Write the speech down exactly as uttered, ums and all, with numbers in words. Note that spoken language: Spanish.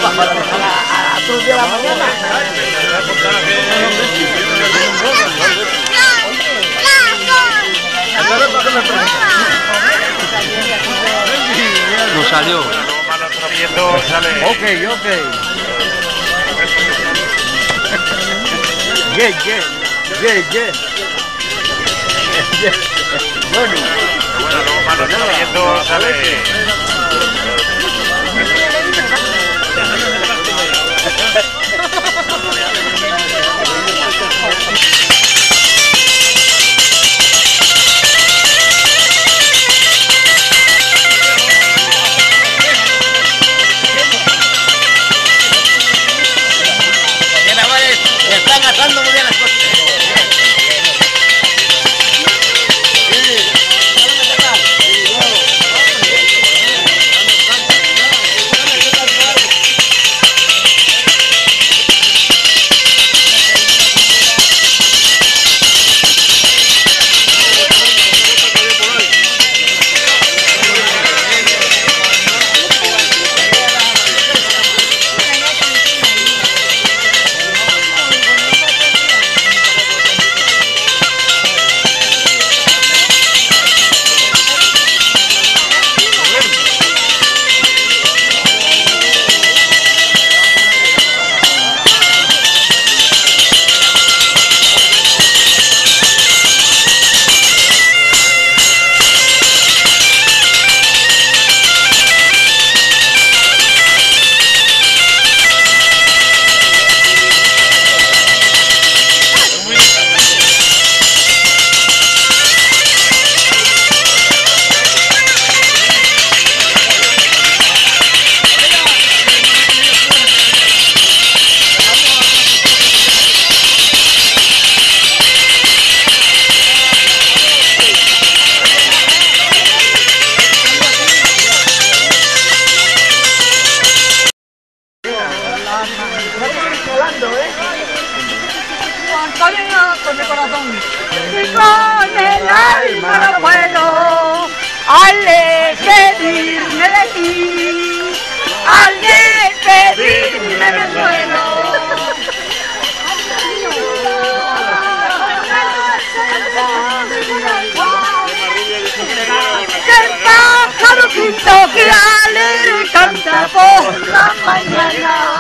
a las tres de la mañana. No salió. Ok, ok. Yeah, yeah, yeah, yeah. Bueno, bueno, luego Mano está viendo, sale. están atando muy bien las cosas. Con el corazón y con el alma no puedo al despedirme de ti, al despedirme me muero. El pájaro quinto que alegre canta por la mañana.